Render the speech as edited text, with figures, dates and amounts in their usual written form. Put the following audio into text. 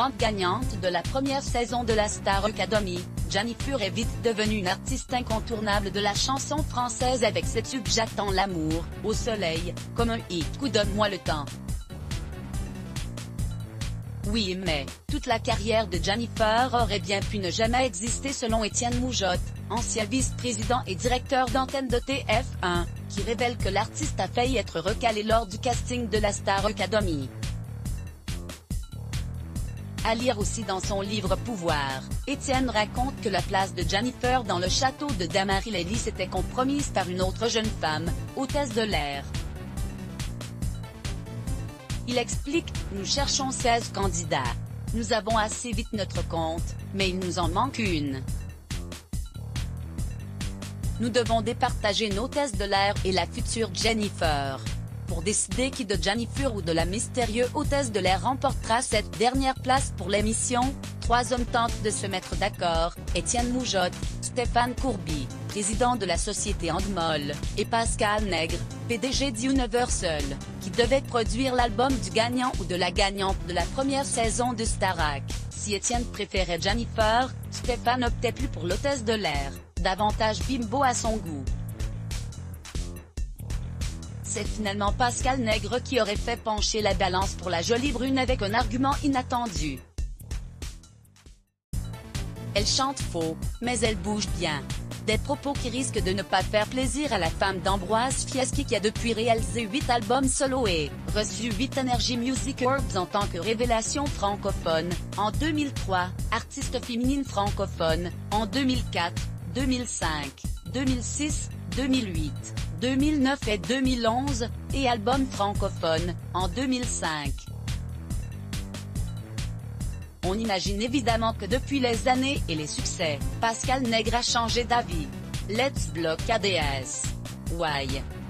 prétendante gagnante de la première saison de la Star Academy, Jennifer est vite devenue une artiste incontournable de la chanson française avec ses tubes J'attends l'amour, Au soleil, Comme un hit ou Donne-moi le temps. Oui, mais toute la carrière de Jennifer aurait bien pu ne jamais exister selon Étienne Moujotte, ancien vice-président et directeur d'antenne de TF1, qui révèle que l'artiste a failli être recalé lors du casting de la Star Academy. À lire aussi dans son livre Pouvoir, Étienne raconte que la place de Jennifer dans le château de Damary-Lélis s'était compromise par une autre jeune femme, hôtesse de l'air. Il explique, nous cherchons 16 candidats. Nous avons assez vite notre compte, mais il nous en manque une. Nous devons départager une hôtesse de l'air et la future Jennifer. Pour décider qui de Jennifer ou de la mystérieuse hôtesse de l'air remportera cette dernière place pour l'émission, 3 hommes tentent de se mettre d'accord, Étienne Moujotte, Stéphane Courby, président de la société Endemol, et Pascal Nègre, PDG d'Universal, qui devait produire l'album du gagnant ou de la gagnante de la première saison de Starac. Si Étienne préférait Jennifer, Stéphane optait plus pour l'hôtesse de l'air, davantage bimbo à son goût. C'est finalement Pascal Nègre qui aurait fait pencher la balance pour la jolie brune avec un argument inattendu. Elle chante faux, mais elle bouge bien. Des propos qui risquent de ne pas faire plaisir à la femme d'Ambroise Fieschi qui a depuis réalisé 8 albums solo et reçu 8 Energy Music Awards en tant que révélation francophone, en 2003, artiste féminine francophone, en 2004, 2005, 2006, 2008, 2009 et 2011, et album francophone, en 2005. On imagine évidemment que depuis les années et les succès, Pascal Nègre a changé d'avis. Let's block ADS. Why?